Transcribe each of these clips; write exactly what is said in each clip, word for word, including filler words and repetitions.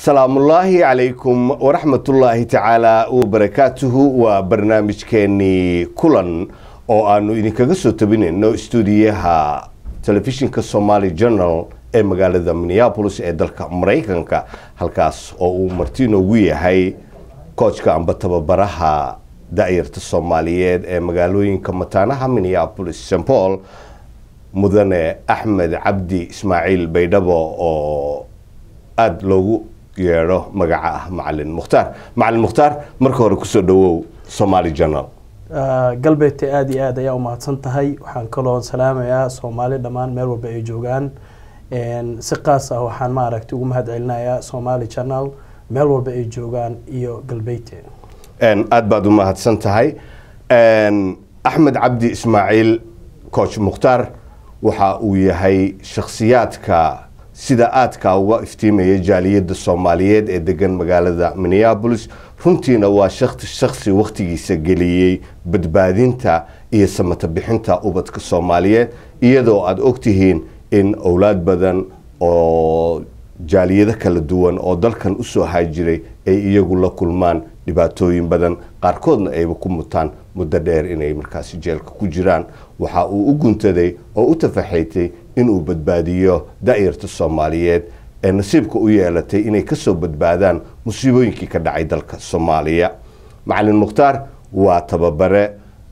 سلام الله عليكم ورحمة الله تعالى وبركاته وبرنامج كاني كلن أو أنو إني كجسو تبين إنه استوديوها تلفزيون كسومالي جورنال ee magaalada Minneapolis ee dalka Mareykanka halkaas oo uu Martino ugu yahay coachka amba tababaraha daayirta Soomaaliyeed ee magaalooyinka mataanaha Minneapolis Saint Paul mudane Axmed Cabdi Ismaaciil Baydhabo oo aad loogu yeero magaca Macallin Mukhtaar Macallin Mukhtaar marka hore ku soo dhawow Somali Journal galbeedka aad iyo aad ayaa u mahadsan tahay waxaan kaloo salaamayaa Soomaali dhamaan meel walba ay joogaan ان سقاس او waxaan ma aragtay ugu mahad celinayaa Somali Channel meel walba ay joogaan iyo galbeedka ان aad baad u mahadsan tahay ان Axmed Cabdi Ismaaciil coach Mukhtaar waxa uu yahay shakhsiyaadka sida aadka uga iftiimaya jaaliyada Soomaaliyeed ee degan magaalada Minneapolis runtiina waa shakhsi shakhsi waqtigiisa geliyay badbaadinta iyo samata bixinta ubadka Soomaaliyeed iyadoo aad ogtihiin in أولاد بدن أو جالية كلا دوان أو دل كان أسوأ هاجري أي يقول لك كل مان لباتوين بدن قاركودنا أي بكم متان مددير إن أي مركز جيل كوجران وحاو أجنت ذي أو أتفحيتي إنه بدبادية دائرة الصوماليات النصيب كويالتي إن يكسب بدبادان مصيبين كي كدعي دلك الصومالية معلم مختار وتببرة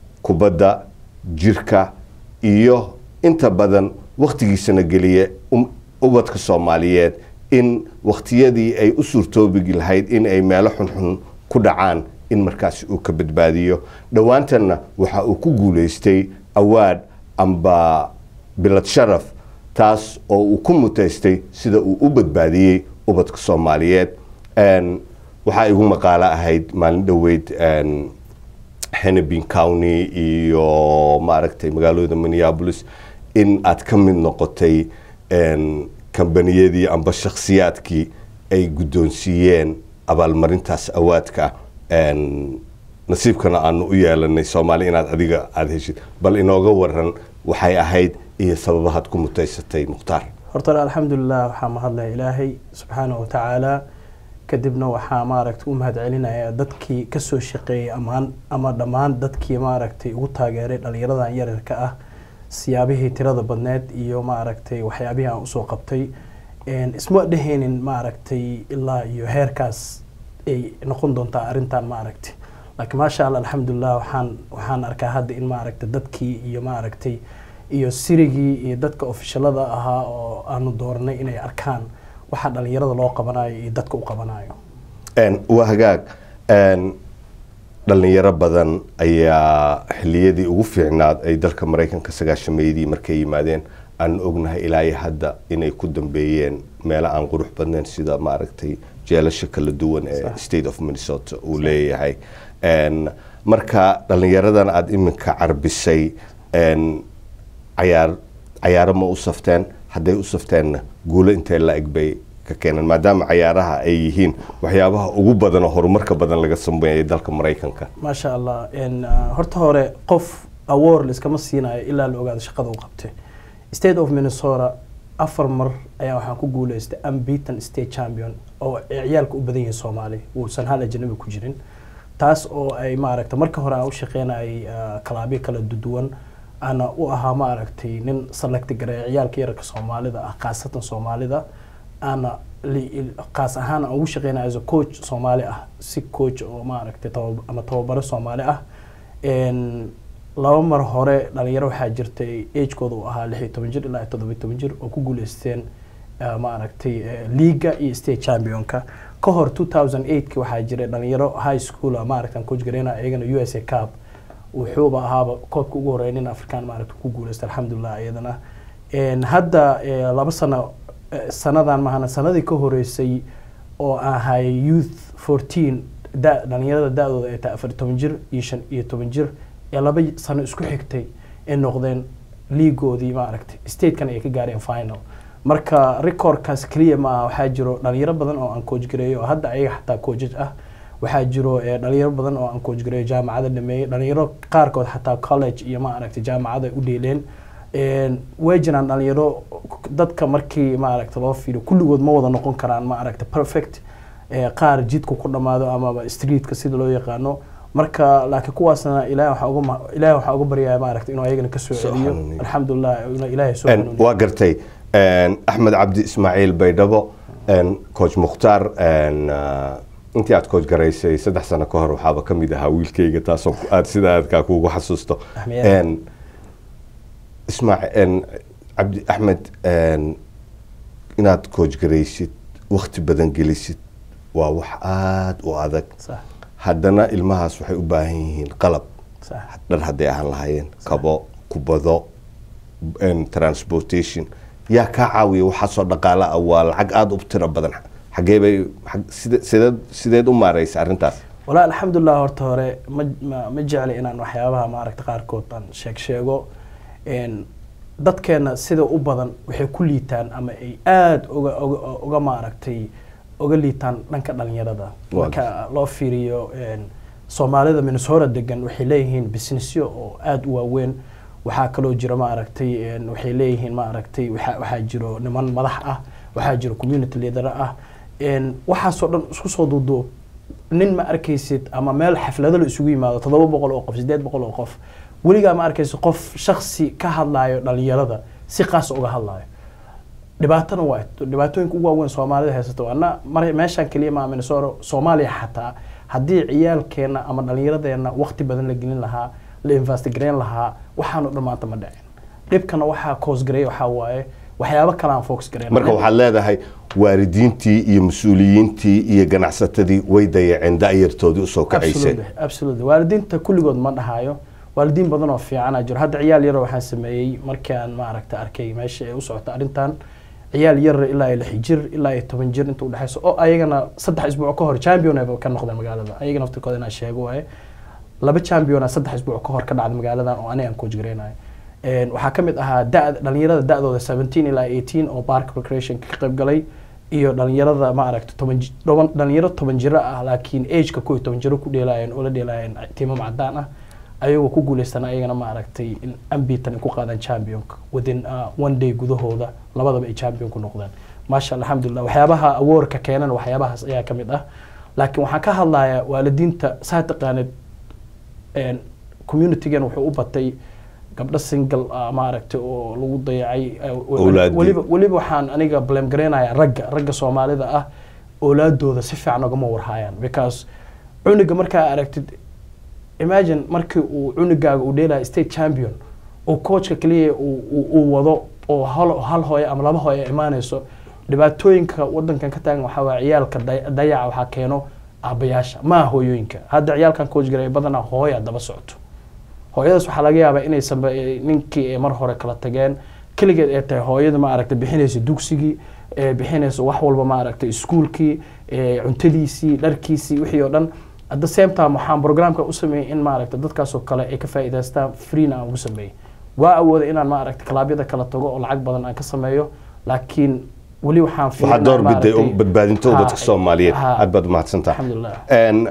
كبدا جيركا إيوه أنت بدن waqtigiisana galiye ubadka Soomaaliyeed in waqtiyadii ay u suurtoobi lahayd in ay meelo xun ku dhacaan in markaas uu ka badbaadiyo dhawaantana waxa uu ku guuleystay awaad amba bilad sharaf taas oo uu ku mutaystay sida uu u badbaadiyay ubadka Soomaaliyeed een waxa igu maqaala ahayd maalin dhaweyd een Hennepin County iyo maaragtay magaalada Minneapolis in aad ka mid noqotay een kambaniyadii amba shakhsiyaadkii ay guddoonsiiyeen abaalmarintaas awaadka een nasiibkana aanu u yeelanay Soomaali inaad adiga aad heshid bal inooga waran waxay ahayd iyo sababaha ku mutaysatay Mukhtaar horta alxamdulillah waxa ma hadlay Ilaahay subhanahu wa ta'ala kadibna waxa ma aragtay u mahad celinaya dadkii ka soo shaqeeyay amaan ama dhamaan dadkii ma aragtay ugu taageeray dhalinyarada yararka ah siyaabihii tirada badneed iyo ma aragtay waxyaabihi aan soo qabtay een isma dhaheenin ma aragtay ilaa iyo heerkaas ay noqon doonta arintan ma aragtay laakiin ma sha Allah alxamdulillah waxaan waxaan arkaa hadda in ma aragtay dadkii iyo ma aragtay iyo sirigii iyo dadka officialada ahaa oo aanu doornay inay arkaan waxa dhalinyarada loo qabanayo iyo dadka u qabanayo een waa hagaag een dhalinyaro badan ayaa xilliyadii ugu fiicnaad ay dalka Mareykanka sagaashameeyadii markay yimaadeen aan ognahay ilaa hadda inay ku dambeeyeen meel aan qurux badnayn sida ma aragtay jeelasha kala duwan ee state of Minnesota uu leeyahay een marka dhalinyaradan aad iminka carbisay een ciyaar ciyaaro ma u safteen haday u safteen guulo intee la egbay كأن مادام عيارها أيهين وحيابها وجوبا هرمرك بدن لقسم بين دالك مريكانك ما شاء الله إن هرت هوري قف أور لسكما سينا إلا لو قاعد شقده وقبته State of Minnesota أفر مر أيها حنكو جول است unbeaten state champion أو عيالك وبدين الصومالي وسنها لجنوب كوجرين تاس أو أي ما عرفت مركه هرا أو شقينا أي كلابي كلا دودون أنا وأها ما عرفتي نن صلكت جري عيالك يرك الصومالي ذا قاسة الصومالي ذا أنا اللي قاس أهان أو شغينا as a coach Somali أه سي coach أو ما أعرف تتوب أما توبر Somali أه إن لو مر هراء لليرو حاجرتي age كودو أها لحي تمنجر إلا تضبط تمنجر وكوجول استين ما أعرف تي ليجا إي state champion كا كهر two thousand eight كي وحاجر لليرو high school ما أعرف كان coach جرينا إيجنا يو إس إيه cup وحوبة هذا كود كوجورينين أفريقيا ما أعرف كوجول است الحمد لله أيضنا إن هذا لبسنا sanadan mahana sanadii ka horeysay oo ahay youth fourteen da dhalinyarada daadooda ay tahay afar iyo toban jir iyo shan iyo toban jir ee laba sano isku xigtay ee noqdeen liigoodii ma aragtay state kan ay ka gaareen final marka recordkaas kaliya ma waxa jiro dhalinyaro badan oo aan coach gareeyo hadda ayaga xataa coach ah waxa jiro dhalinyaro badan oo aan coach gareeyo jaamacada dhameeyay dhalinyaro qaar kood xataa college iyo ma aragtay jaamacada u dheeleen ويجنا ناليرو دتك مركي ما أعرف تلافيلو كل جود ما وضع نقون كران ما أعرف perfect qaar jidku ku dhamaado ama streetka sida loo yaqaano marka laakiin kuwaasna ilaahay waxa uga ilaahay waxa uga baryaa maaragtay inuu ayagana ka soo celiyo alxamdulillah inuu ilaahay soo celiyo waa gartay Axmed Cabdi Ismaaciil Baydhabo coach Mukhtaar intii aad coach garaysay saddex sano ka hor waxaaba ka mid ahaa wiilkayga taasoo aad sida aad ka kugu xasuusto Ismaaciil Cabdi Axmed inaad coach garaysid waqti badan gelisid waa wax aad u adag haddana ilmahaas waxay u baahan yihiin qalab dhar hadday ahaan lahaayeen kabo kubado transportation yaa ka caawiya waxaasoo dhaqaale ah waa lacag aada u tiro badan xagee bay sideed sideed u maaraysa arrintaas walaa alxamdulillah horta hore ma ma jecli inaan waxyaabaha maaragta qaarkood aan sheeg sheego dadkeena sida u badan waxay ku liitaan ama ay aada uga uga maaragtay uga liitaan dhanka dhalinyarada marka loo fiiriyo Soomaalida Minnesota degan waxay leeyihiin businessyo oo aad u waaweyn waxaa kaloo jira ma aragtay waxay leeyihiin ma aragtay waxa jiro niman madax ah waxa jiro community leader ah waxa soo dhan isku soo duuduub nin ma arkaysid ama meel xaflado la isugu yimaado toddoba boqol oo qof sideed boqol oo qof weligaa ma arkaysid qof shakhsi ka hadlayo dhalinyarada si qaas uga hadlayo dhibaatana waa dhibaatooyinka ugu waaweyn Soomaalida haysato ana meeshan kaliya ma Minnesota Soomaaliya xataa haddii ciyaalkeena ama dhalinyaradeenna waqti badan la gelin lahaa la investigate lahaa waxaanu dhamaanta ma dhacin dhibkana waxa cause gareey waxa waaye waxyaabo kale aan focus gareyn marka waxaad leedahay waalidiintii iyo mas'uuliyiintii iyo ganacsatadii way dayaceen da'yartoodii usoo kacaysay absolutely waalidiinta kulligood ma dhahayo waalidiin badan oo fiican jiro hadda ciyaal yar waxaan sameeyay markaan ma aragta arkay meesha ay u socota arintan ciyaal yar ilaa lix jir ilaa toban jir inta u dhaxayso oo ayagana saddex isbuuc ka hor champion ay ka noqdeen magaalada ayagana naftirkooda inaan sheego waaye laba champion saddex isbuuc ka hor ka dhacday magaaladan oo aniga aan coach gareenayo een waxa kamid ahaa dhalinyarada da'dooda seventeen ilaa eighteen oo park recreation ka qayb galay iyo dhalinyarada ma aragto toban dhalinyaro toban jir ah laakiin age ka koob iyo toban jir ku dheelayeen oo la dheelayeen tiimo macdaan ah ayagoo ku guuleystan ayagana ma aragtay in ambitan ku qaadan champion within uh, one day gudahooda labadaba ay champion ku noqdeen maasha Allah alxamdulillah waxyaabaha award ka keenan waxyaabahaas ayaa kamid ah laakiin waxaan ka hadlayaa waalidiinta saataqaanid een community-gan wuxuu u batay gabdho single uh, ma aragtay oo lagu dayacay waliba waliba waxaan aniga blame gareenayaa ragga ragga Soomaalida ah oolaadooda si fiican uga warhayaan because cuniga markaa aragtid imagine markii uu cunigaaga u dheelay state champion oo coachka kaliya uu uu wado oo hal hal hooyo ama laba hooyo imaanayso dhibaatooyinka wadankan ka taagan waxa waa ciyaalka dayaca waxa keeno aabayaasha ma hooyooyinka hadda ciyaalkan coach garay badana hooyo daba socoto hooyadaas waxa laga yaabaa inay sameeyay ninkii mar hore kala tageen kaligeed ay tahay hooyada ma aragtay bixinaysa dugsigii ee bixinaysa wax walba ma aragtay iskuulkii ee cuntadiisii dharkiisii wixii oo dhan at the same time waxaan programka u sameeyay in ma aragtay dadkaas oo kale ay ka faa'iideystaan free na ugu sameeyay waa awooda inaan ma aragtay klaabyada kala tago oo lacag badan aan ka sameeyo laakiin wali waxaan fiirin waxa door biday oo badbaadinta dadka Soomaaliyeed aad baad mahadsantahay alxamdulillah een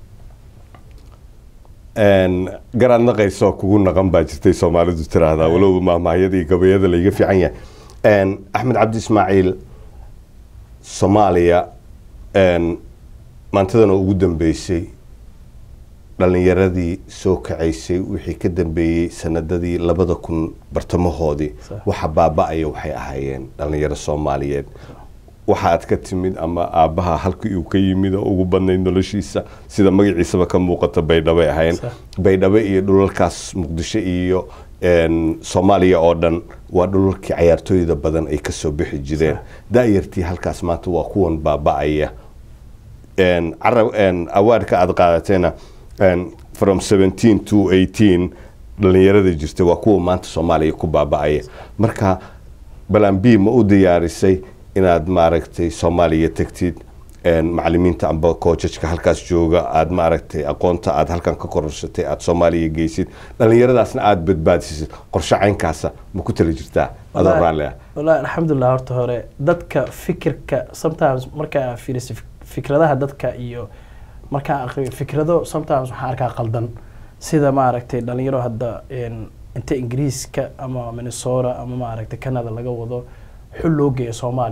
een garaadna qayso kugu naqan baa jirtay Soomaalidu tiraahdaa walow maamaayada iyo gabayada la iga fiican yahay een Axmed Cabdi Ismaaciil Soomaaliya een maantadan ugu dambeysay dhalinyaradii soo kacaysay wixii ka dambeeyay sanadadii labada kun bartamahoodii waxa baaba'aya waxay ahaayeen dhalinyaro Soomaaliyeed waxa aad ka timid ama aabaha halkii uu ka yimid oo ugu badnay noloshiisa sida magaciisaba ka muuqata Baydhabo ahayn Baydhabo iyo dhulalkaas Muqdisho iyo een Soomaaliya oo dhan waa dhulalkii ciyaartooyda badan ay ka soo bixi jireen daayirtii halkaas maanta waa kuwan baaba'aya een arab een awaarka aad qaadateena and from seventeen to eighteen dhalinyarada jirtay waa kuwa maanta Soomaaliya ku baaba'aya marka balan B ma u diyaarisay inaad ma aragtay Soomaaliya tagtid een macallimiinta amba coachka halkaas jooga aad ma aragtay aqoonta aad halkan ka korsatay aad Soomaaliya geysid dhalinyaradaasna aad badbaadisid qorshe caynkaas ma ku tala jirtaa aad raaliya wallahi alxamdulillah horta hore dadka fikirka sometimes marka fiiris fikradaha dadka iyo marka aqri fikrado sometimes waxa arkaa qaldan sida ma aragtay dhalinyaro hadda in inta Ingiriiska ama Minnesota ama ma aragtay Canada laga wado xul loo geeyo Soomaaliya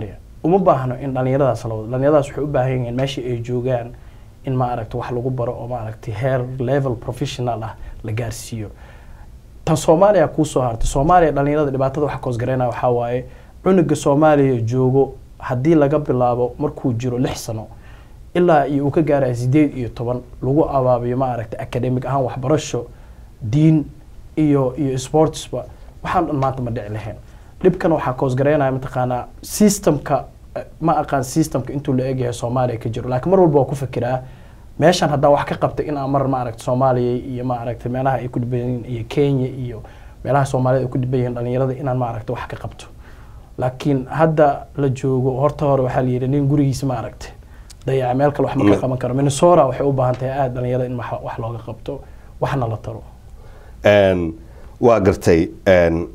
uma baahno in dhalinyaradaas la wado dhalinyaradaas waxay u baahan yihiin meesha ay joogaan in ma aragtay wax lagu baro oo ma aragtay heer level professional ah la gaarsiiyo tan Soomaaliya ku soo hartay Soomaaliya dhalinyarada dhibaatada waxa koos gareynaa waxa waaye cunuga Soomaaliya joogo haddii laga bilaabo markuu jiro lix sano ilaa uu ka gaaray sideed iyo toban lagu abaabiyo ma aragtay academic ahaan waxbarasho diin iyo iyo sportsba waxaan maanta ma dhici lahayn dhibkan waxa koos gareynaa mataqaana systemka ma aqaan systemka intuu la eegyahay Soomaaliya ka jiro laakiin mar walba waa ku fikiraa meeshan hadda wax ka qabtay in aan mar ma aragtay Soomaaliya iyo ma aragtay meelaha ay ku dhibayeen iyo Kenya iyo meelaha Soomaaliya ay ku dhibayeen dhalinyarada inaan ma aragtay wax ka qabto laakiin hadda la joogo horta hore waxa la yiri nin gurigiisa ma aragtay dayac meel kale wax ma ka qaban karo Minnesota waxay u baahan tahay aad dhalinyarada in wax looga qabto waxna la taro een waa gartay een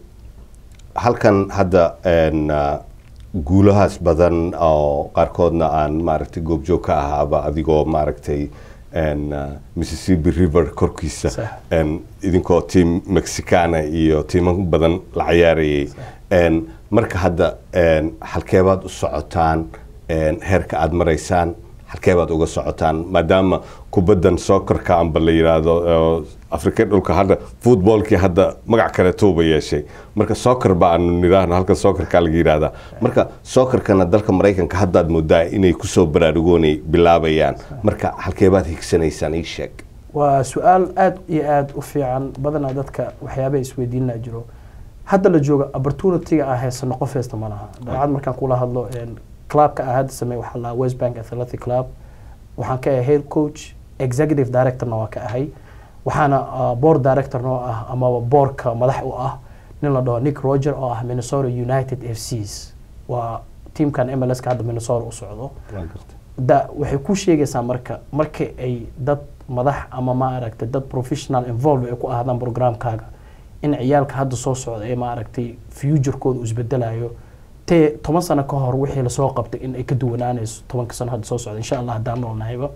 halkan hadda een guulahaas badan oo qaarkoodna aan maaragtay goobjoog ka ahaaba adigoo maaragtay een Mississippi River korkiisa een idinkoo team Mexicana iyo team badan la ciyaarayay een marka hadda een halkeebaad u socotaan een heerka aad maraysaan halkeebaad uga socotaan maadaama kubaddan soccerka amba la yiraahdo Afrika dhulka hadda footballkii hadda magac kale tooba yeeshay marka soccer baan niraahno halka soccerka laga yiraahdo marka soccerkana dalka Mareykanka hadda aad moodaa inay ku soo baraarugoonay bilaabayaan marka halkeebaad higsanaysan ii sheeg waa su'aal aad iyo aad u fiican badanaa dadka waxyaabo isweydiinaa jiro hadda la jooga opportunity ah heesano qof heesta ma laha dabcan markaan kula hadlo een clubka ah hadda sameey waxa la West Bank Athletic Club waxaan ka ahay head coach executive director na waa ka ahay waxaana board director noo ah ama boardka madax u ah nin la dhaho Nick Roger oo ah Minnesota United F Cs waa teamkan M L S ka hadda Minnesota u socdo da waxay ku sheegaysaa marka marka ay dad madax ama ma aragtay dad professional involved ay ku ahaadaan programkaaga in ciyaalka hadda soo socda ay ma aragtay future-kooda isbedelayo te toban sano ka hor wixii la soo qabtay in ay ka duwanaanayso toban sano hadda soo socda insha Allah hadaan noolnahayba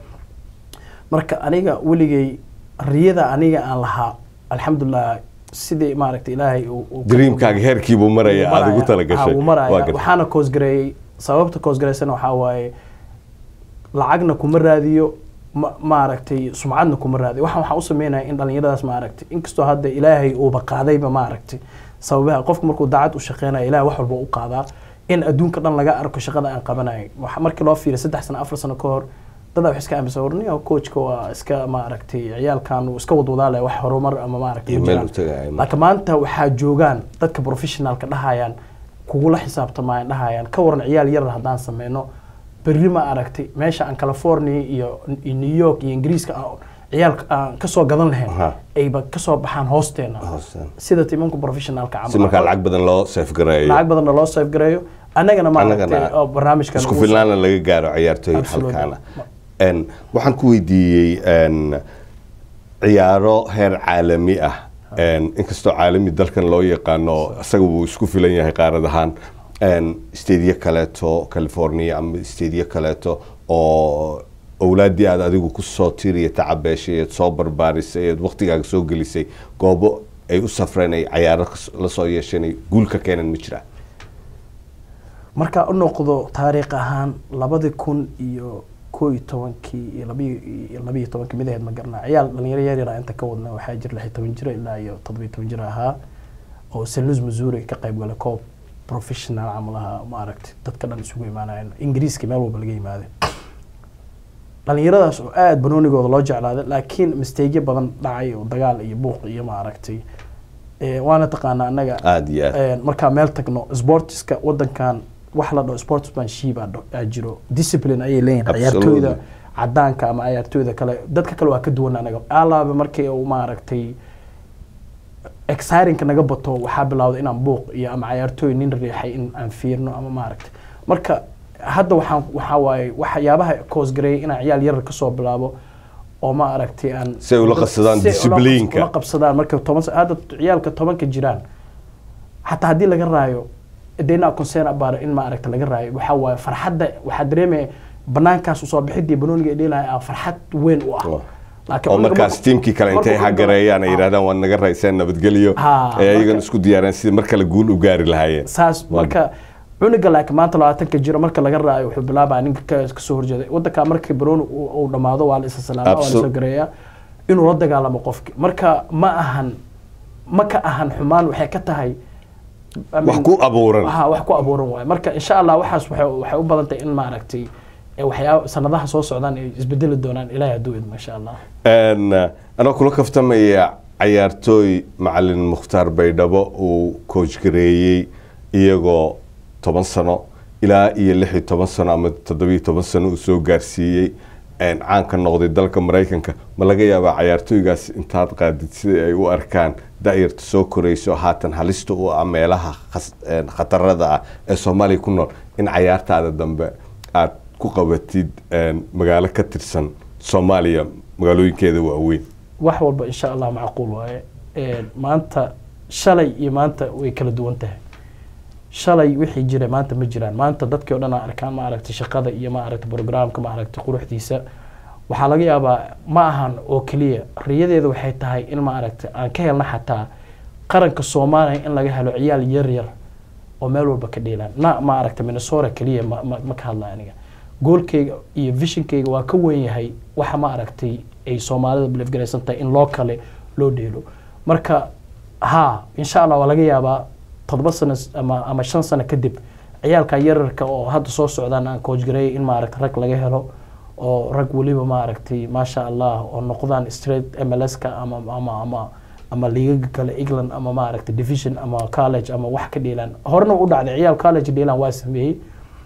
marka aniga waligay riyada aniga aan lahaa alxamdulillah sidii ma aragtay ilaahay uu dreamkaaga heerkiiba maraya aad ugu tala gashay waxaana koos gareeyay sababta koos gareysana waxa waaye lacagna kuma raadiyo ma aragtay sumcadna kuma raadiyo waxaan waxa u sameeyay in dhalinyaradaas ma aragtay inkastoo hadda ilaahay uu baqaadayba ma aragtay sababaha qofku markuu daacad u shaqeynaayo ilaahay wax walba u qaadaa in adduunka dhan laga arko shaqada aan qabanayo waxa markii loo fiiriyo saddex sano afar sano ka hor dad wax iska aaminsan warniyo coachka waa iska ma aragtay ciyaalkan uu iska wadwadaale wax horumar ama ma aragtay laakiin maanta waxa joogaan dadka professionalka dhahayaan kugula xisaabtamayaan dhahayaan ka waran ciyaal yar hadaan sameeyno berri ma aragtay meesha aan California iyo New York iyo Ingiriiska ciyaalka aan ka soo gadan lahayn ayba ka soo baxaan hoosteena sida tiimanku professionalka camal marka lacag badan loo save gareeyo lacag badan loo save gareeyo anagana ma aragtay oo barnaamijkan isku filaana laga gaaro ciyaartoy halkaana een waxaan ku weydiiyay een ciyaaro heer caalami ah een inkastoo caalami dalkan loo yaqaano asaga uu isku filan yahay qaaradahan een stadium kaleeto California ama stadium kaleeto oo awlaadii aad adigu ku soo tiiriye tacabeeshay soo barbaarisay waqtigaaga soo gelisay goobo ay u safreen ay ciyaaro la soo yeeshanay guulka keenan ma jira marka u noqdo taariikh ahaan labada kun iyo kow iyo tobankii iyo laba iyo tobankii midaheed ma garnaa ciyaal dhalinyaro yar yar inta ka wadna waxaa jir lix iyo toban jir ilaa iyo toddoba iyo toban jir ahaa oo Saint Louis Missouri ka qayb galay koob professional amalaha ma aragtay dadka dhan isugu imaanayeen Ingiriiska meel walba laga yimaaday dhalinyaradaas oo aad banoonigooda loo jeclaaday laakiin mistake badan dhacay oo dagaal iyo buuq iyo ma aragtay ee waana taqaana anaga aad iyo ee marka meel tagno sportska wadankan wax la dhaho sportsmanship aa jiro discipline ayay leeyihiin ciyaartooyda cadaanka ama ciyaartooyda kale dadka kale waa ka duwan anaga alaaba markii uu ma aragtay exciting naga bato waxa bilowday inaan buuq iyo ama ciyaartooy nin riixay in aan fiirno ama ma aragtay marka hadda waxaan waxa waaye waxyaabaha course gareey in ciyaal yar ka soo bilaabo oo ma aragtay aan si ula qabsadaan discipline-ka ula qabsadaan marka toban hadda ciyaalka toban ka jiraan hatta hadii laga raayo deena concern about in ma aragtay laga raayo waxa waaye farxadda waxa dareemay banaankaas soo bixidii banooniga ee dheelahay farxad weyn u ah laakiin markaas teamkii kale intay hagareeyaan ay yiraahdaan waan naga rayseen nabadgeliyo ee ayagan isku diyaaraan sidii marka la guul u gaari lahaayeen saas marka cunuga laakiin maanta labaatanka jiro marka laga raayo wuxuu bilaabaa ninka ka soo horjeeday wadanka markii barooni uu dhamaado waa la isa salaama waa la soo gareeyaa inuu la dagaalamo qofki marka ma ahan ma ka ahan xumaan waxay ka tahay wax ku abuuran ha wax ku abuuran waay marka insha Allah waxaas waxay waxay u badan tahay in ma aragtay waxyaabo sanadaha soo socdaan ay isbedeli doonaan ilaahay haduu idmo insha Allah een ana kula kaftamaya ciyaartooy macallin Mukhtaar Baydhabo uu coach gareeyay iyagoo toban sano ilaa iyo lix iyo toban sano ama toddoba iyo toban sano uu soo gaarsiiyay een caan ka noqday dalka Mareykanka ma laga yaabaa ciyaartooygaas intaad qaadid sida ay u arkaan daayirta soo korayso haatan halista u ah meelaha khatarada ah ee Soomaaliya ku nool in ciyaartaada dambe aad ku qabatid magaalo ka tirsan Soomaaliya magaalooyinkeeda waaweyn wax walba insha Allah macquul waaye ee maanta shalay iyo maanta way kala duwan tahay shalay wixii jiray maanta ma jiraan maanta dadkii oo dhan arkaan ma aragtay shaqada iyo ma aragtay programka ma aragtay quruxdiisa waxa laga yaabaa ma ahan oo kaliya riyadeedu waxay tahay in ma aragtay aan ka helna xataa qaranka Soomaaliya in laga helo ciyaal yar yar oo meel walba ka dheelaan na ma aragtay Minnesota kaliya ma ka hadla aniga goolkayga iyo visionkayga waa ka weyn yahay waxa ma aragtay ay Soomaalida believe garaysan tahay in loo kale loo dheelo marka ha insha Allah waa laga yaabaa toddoba sano ama ama shan sano kadib ciyaalka yararka oo hadda soo socdaan aan coach gareey in ma aragtay rag laga helo oo rag waliba ma aragtay ma sha Allah oo noqdaan straight M L S ka ama ama ama ama liiga kale England ama ma aragtay division ama college ama wax ka dheelaan horna u dhacday ciyaal college dheelaan waa sameeyay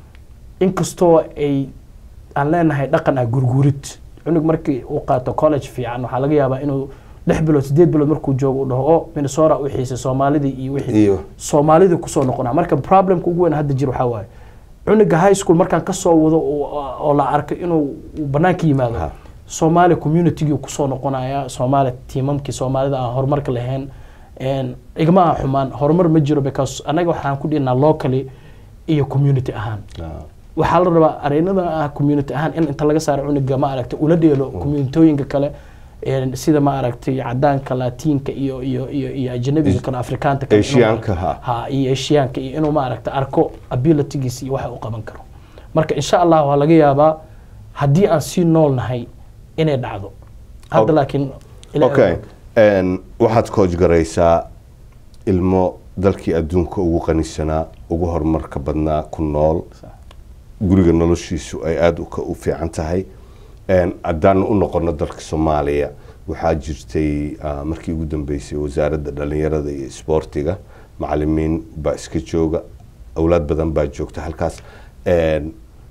inkastoo ay aan leenahay dhaqan ah gurgurid cunug markii uu qaato college fiican waxa laga yaabaa inuu lix bilood sideed bilood markuu joogo u dhaho oo Minnesota u xiisay Soomaalida iyo wixii Soomaalida ku soo noqonaa marka problemka ugu weyn hadda jiro waxa waaye cunuga high school markaan ka soo wado oo la arkay inuu banaanka yimaado Somali community-gu ku soo noqonaya Somali teamamkii Soomaalida aan horumarka lahayn een igma xumaan horumar ma jiro because anaga waxaan ku dhigna locally iyo community ahaan waxa la rabaa areenada ah community ahaan in inta laga saaro cunuga ma aragtay ula dheelo community-ooyinka kale ee sida ma aragtay cadaanka Latiinka iyo iyo iyo iyo ajnabiga kale Afrikaanka kale Asianka ha iyo Asianka iyo inuu ma aragtay arko ability-giisa iyo waxa uu qaban karo marka insha Allah waa laga yaabaa hadii aan si nool nahay inay dhacdo hadda laakiin okay een waxaad coach garaysaa ilmo dalkii adduunka ugu qanisanaa ugu horumarka badnaa ku nool guriga noloshiisu ay aad u fiican tahay een adaan u noqono dalka Soomaaliya waxa jirtay markii ugu dambeysay wasaaradda dhalinyarada iyo sportiga macallimiin ba iska jooga awlaad badan baa joogta halkaas een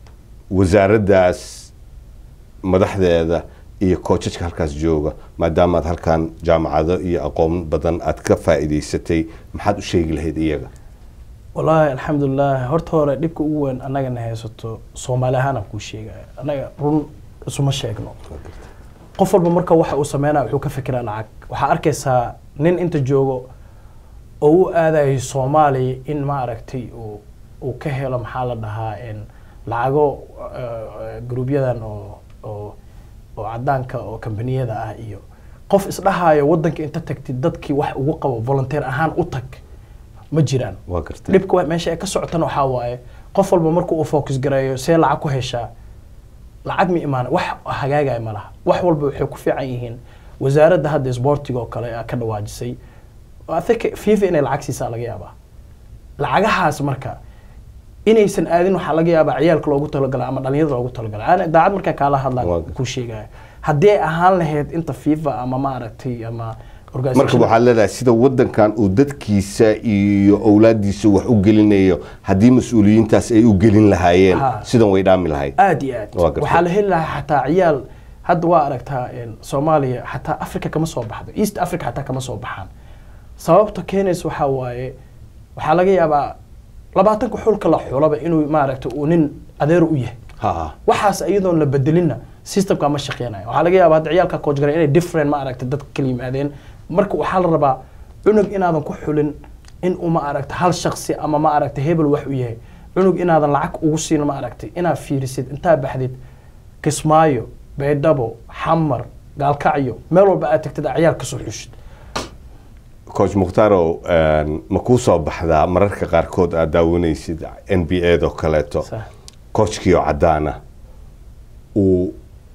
wasaaraddaas madaxdeeda iyo coachka halkaas jooga maadaama halkan jaamacado iyo aqoon badan aad ka faa'iideysatay maxaad u sheegi lahayd iyaga والله الحمد لله horta hore dibka ugu weyn anaga na haysato Soomaali ahaan ku sheegay anaga run isuma sheegno qof walba marka waxa uu sameeynaa wuxuu ka fikiraa lacag waxa arkaysaa nin inta joogo oo uu aaday Soomaali in ma aragtay uu uu ka helo maxaa la dhahaa in lacago gruubyadan oo oo oo cadaanka oo kambaniyada ah iyo qof isdhahayo wadanka inta tagtid dadkii wax ugu qabo volunteer ahaan u tag ma jiraan waa gartay dibka meesha ay ka socotana waxa waaye qof walba markuu focus gareeyo see lacag ku heshaa lacag mi imaan wax hagaagay ma laha wax walba waxay ku fiican yihiin wasaaradda hadda sportiga oo kale ka dhawaajisay I think FIFA inay lacag siisaa laga yaabaa lacagahaas marka inaysan aadin waxa laga yaabaa ciyaalka loogu talagalay ama dhalinyarada loogu talagalay aan daacad marka kala hadlaan ku sheegay hadii ahaan lahayd inta FIFA ama ma aragtay ama marka waxa leedahay sida wadankan uu dadkiisa iyo awlaadiisa wax u gelinayo hadii mas'uuliyiintaas ay u gelin lahaayeen sidan way dhaami lahayd aad iyo aad waxa la helahay xataa ciyaal hadda waa aragtaa in Soomaaliya xataa Afrika kama soo baxdo East Africa xataa kama soo baxaan sababta keenays waxa waaye waxa laga yaabaa labaatan ku xulka la xulaba inuu ma aragto uu nin adeer u yahay ha waxaas ayadoon la bedelina systemka ma shaqeynayo waxa laga yaabaa ciyaalka coach garay inay different ma aragto dad kala yimaadeen marka waxa la rabaa cunug inaadan ku xulin in uu ma aragto hal shakhsi ama ma aragto hebel wax u yahay cunug inaadan lacag ugu siin ma aragto inaad fiirisid inta baxdid Kismaayo Baydhabo Xamar Gaalkacyo meel walba aad tagtid ciyaal ka soo xushid coach Mukhtaaro ma ku soo baxdaa mararka qaarkood aad daawanaysid N B A do kaleeto coachkiyo cadaana uu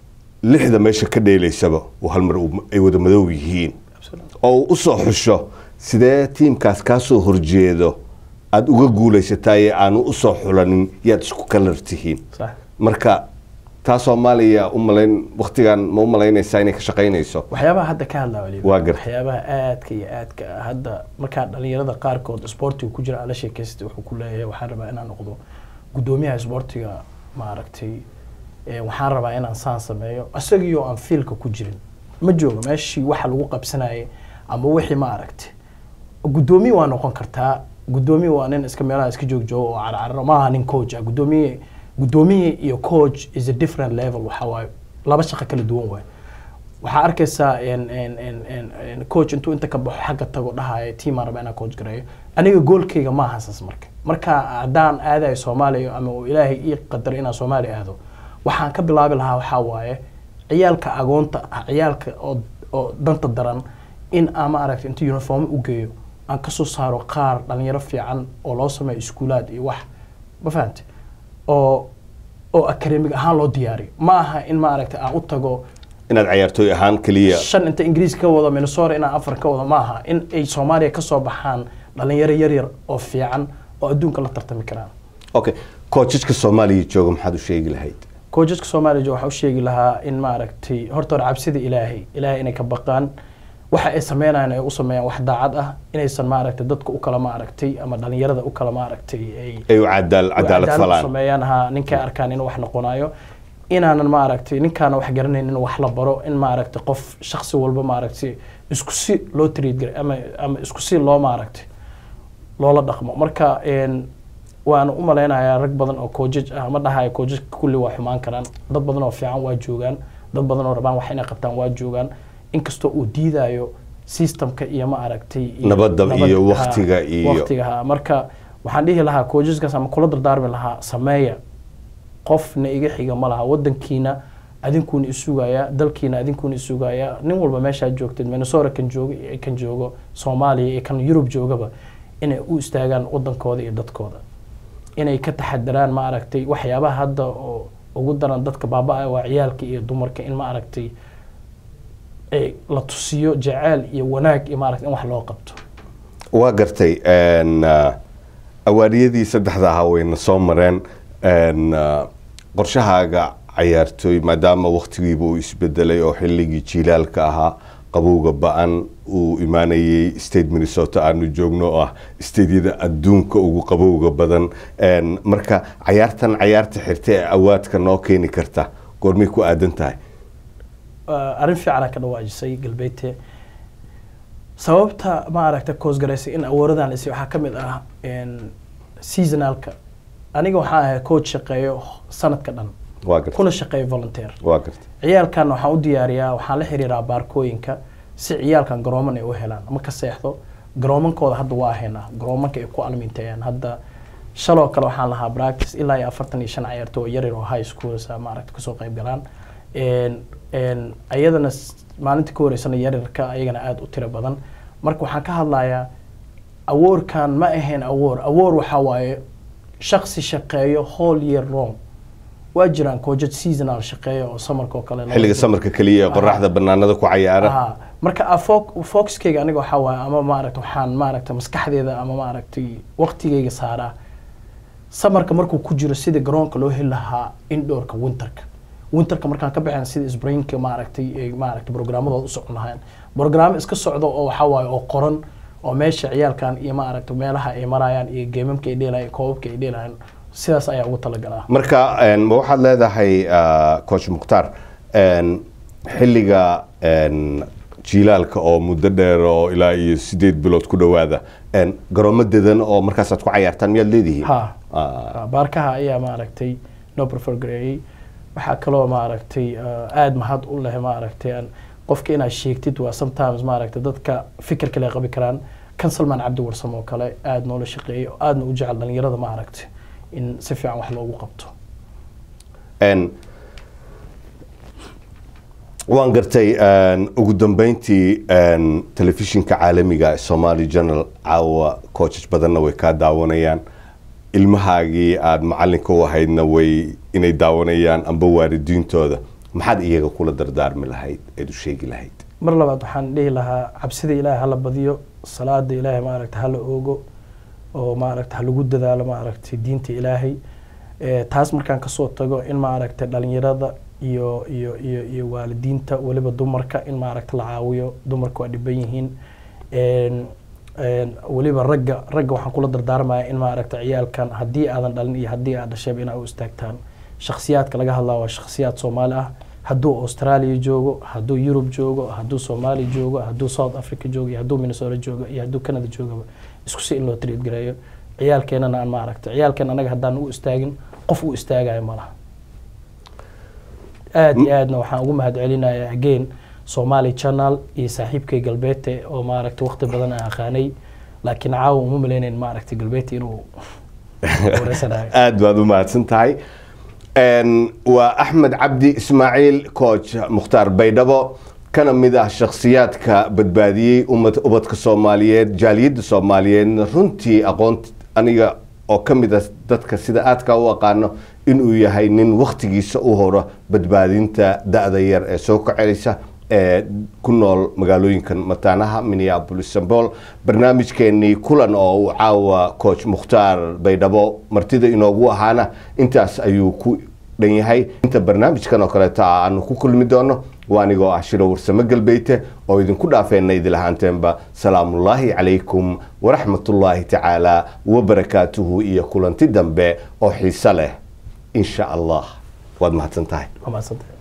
lixda meesha ka dheelaysaba oo hal mar ay wada madow yihiin oo u soo xusho sidee teamkaas ka soo horjeedo aad uga guuleysatay aanu u soo xulanin yaad isku kala tihiin marka ta Soomaaliya u malayn waqtigan ma u malaynaysaa inay ka shaqeynayso waxyaabaha hadda ka hadlaa wali waxyaabaha aadka iyo aadka hadda marka dhalinyarada qaarkood sportiga ku jira ala sheekaysta wuxuu ku leeyahay waxaan rabaa inaan noqdo gudoomiyaha sportiga ma aragtay ee waxaan rabaa inaan saan sameeyo asagiyo aan fiilka ku jirin ma joogo meeshii waxa lagu qabsanayay ama wixii ma aragtay gudoomiye waa noqon kartaa gudoomiye waa nin iska meelaha iska joog joogo oo carcar ma aha nin coach ah gudoomiye gudoomiye iyo coach is a different level waxa waay laba shaqo kala duwan waay waxa arkaysaa in in in coach intuu inta ka baxo xagga tago dhahay team aan rabaa inaan coach gareeyo aniga goolkayga ma ahasas marka marka hadaan aadayo Soomaaliya ama uu Ilaahay ii qadar inaan Soomaaliya aado waxaan ka bilaabi lahaa waxa waaye ciyaalka agoonta ciyaalka oo oo danta daran in ama aragti inta uniform u geeyo aan ka soo saaro qaar dhalinyaro fiican oo loo sameeyo iskuulaad iyo wax ma fahanti oo oo academic ahaan loo diyaariyo ma aha in ma aragti aan u tago inaad ciyaartooy ahaan kaliya shan inta Ingiriis ka wada Minnesota inaan afar ka wada ma aha in ay Soomaaliya ka soo baxaan dhalinyaro yar yar oo fiican oo adduunka la tartami karaan okay coachka Soomaaliya jooga maxaad u sheegi lahayd coachka Soomaaliya jooga waxa uu sheegi lahaa in ma aragti horta cabsida Ilaahay Ilaahay inay ka baqaan waxa ay sameeyaan ay u sameeyaan wax daacad ah inaysan ma aragtay dadka u kala ma aragtay ama dhalinyarada u kala ma aragtay ay ay cadaalad cadaalad falaan sameeyaan ha ninka arkaan in wax noqonayo inaanan ma aragtay ninkaana wax garanaynin in wax la baro in ma aragtay qof shakhsi walba ma aragtay isku si loo treat garay ama ama isku si loo ma aragtay loola dhaqmo marka een waan u maleynayaa rag badan oo coaches ah ma dhahay coaches kulli waa xumaan karaan dad badan oo fiican waa joogan dad badan oo rabaan wax inay qabtaan waa joogan inkastoo uu diidayo systemka iyo ma aragtay nabadda iyo waqtiga iyo waqtiga marka waxaan dhihi lahaa coacheskaas ama kula dardaarmi lahaa sameeya qofna iga xiga ma laha wadankiina adinkuuna isugaya dalkiina adinkuuna isugaya nin walba meesha joogtay Minnesota kan joogo kan joogo Soomaaliya iyo kan Europe joogaba inay u istaagaan wadankooda iyo dadkooda inay ka taxadaraan ma aragtay waxyaabaha hadda oo ugu daran dadka baabaa waa ciyaalka iyo dumarka in ma aragtay ee la tusiyo jacayl iyo wanaag iyo ma aragtay in wax loo qabto waa gartay een awaariyadii saddexda haween soo mareen een qorshahaaga ciyaartooy maadaama waqtigiiba uu isbedelay oo xilligii jiilaalka ahaa qabowga ba'an uu imaanayay state Minnesota aanu joogno ah stadiyada adduunka ugu qabowga badan een marka ciyaartan ciyaarta xirtay awaadka noo keeni karta goormay ku aadan tahay arrin fiican ka dhawaajisay galbeedte sababta ma aragta coach gareysay in awooradan is waxa kamid ah in seasonalka aniga waxa ahay coach shaqeeyo sanadka dhan waa gartay kuna shaqeeyo volunteer waa gartay ciyaalkan waxa u diyaariyaa waxa la xiriiraa baarkooyinka si ciyaalkan garooman ay u helaan ama ka seexdo garoomankooda hadda waa heena garoomanka ay ku almiinteeyaan hadda shaloo kale waxaan lahaa practice ilaa iyo afartan iyo shan ciyaartooy yar yar oo high school sa ma aragta kasoo qayb galaan een een ayadana maalinta ka horeysana yar yarka ayagana aad u tiro badan marka waxaan ka hadlayaa awoorkan ma ahayn awoor awoor waxa waaye shakhsi shaqeeyo whole year long waa jiraan coaches seasonal shaqeeyo oo samarka oo kale xilliga samarka kaliya qorraxda banaanada ku ciyaara marka focus-kayga aniga waxa waaye ama ma aragtay waxaan ma aragtay maskaxdeeda ama ma aragtay waqtigayga saaraa samarka markuu ku jiro sida garoonka loo heli lahaa indoorka winterka winterka markaan ka baxeen sida springka ma aragtay ma aragtay programmadooda u socon lahayn program iska socdo oo waxa waaye oo qoran oo meesha ciyaalkan iyo ma aragtay meelaha ay marayaan iyo geemamka ay dheelayaan koobabka ay dheelayaan sidaas ayaa ugu talagalaa marka een ma waxaad leedahay coach Mukhtaar een xilliga een jiilaalka oo muddo dheer oo ilaa iyo sideed bilood ku dhawaada een garoomadeedan oo markaas aad ku ciyaartaan miyaad leedihiin ha baarkaha ayaa ma aragtay no prefer grey waxa kale ma aragtay aad mahad u leh ma aragtay qofka inaad sheegtid waa sometimes ma aragtay dadka fikir kale qabi karaan kan Salman Cabdi Warsamo oo kale aad noola shaqeeyo aadna u jecel dhalinyarada ma aragtay in si fiican wax loogu qabto een waan gartay ugu dambeyntii telefishinka caalamiga Somali Channel caawa coaches badanna way ka daawanayaan ilmahaagii aad macalinka u ahaydna way inay daawanayaan amba waalidiintooda maxaad iyaga kula dardaarmi lahayd ee u sheegi lahayd mar labaad waxaan dhihi lahaa cabsida Ilaahay hala badiyo salaada Ilaahay ma aragtay hala oogo oo ma aragtay hala lagu dadaalo ma aragtay diinta Ilaahay ee taas markaan ka soo tago in ma aragtay dhalinyarada iyo iyo iyo iyo waalidiinta waliba dumarka in ma aragtay la caawiyo dumarku waa dhiban yihiin een een waliba ragga ragga waxaan kula dardaarmayaa in ma aragtay ciyaalkan hadii aadan dhalin iyo hadii aad dhashay in ay u istaagtaan shakhsiyaadka laga hadlaa waa shakhsiyaad Soomaali ah hadduu Australia joogo hadduu Europe joogo hadduu Soomaali joogo hadduu South Africa joogo hadduu Minnesota joogo iyo hadduu Canada joogo isku si in loo treat gareeyo ciyaalkeenana aan ma aragtay ciyaalkeen anaga haddaan u istaagin qof u istaagayo malaha aad iyo aadna waxaan ugu mahad celinayaa again Somali Channel iyo saaxiibkay Galbeete oo ma aragtay waqti badan aan aqaanay laakiin caawa uma maleyneen ma aragtay Galbeete inuu wareysanayo aad baad u mahadsan tahay ان واحمد عبدي اسماعيل كوتش مختار بيدبو كان ميدا شخصيات كبدبادي امه ubadka Soomaaliyeed jaaliyada Soomaaliyeed runtii aqoon aniga oo kamida dadka sida aadka u aqaano inuu yahay nin waqtigiisa u horo badbaadinta da'da yar ee soo kacelisa ee ku nool magaalooyinkan mataanaha Minneapolis Saint Paul barnaamijkeeni kulan oo caawa coach Mukhtaar Baydhabo martida inoogu ahaana intaas ayuu ku dhan yahay inta barnaamijkan oo kale taa aan ku kulmi doono waanigoo ah Shiro Warsame Galbeete oo idinku dhaafeenay idil ahaanteenba salaamullaahi calaykum wa rahmatullaahi ta'ala wa barakaatuhu iyo kulanti dambe oo xiiso leh insha Allah waad mahadsantahay waa mahadsantahay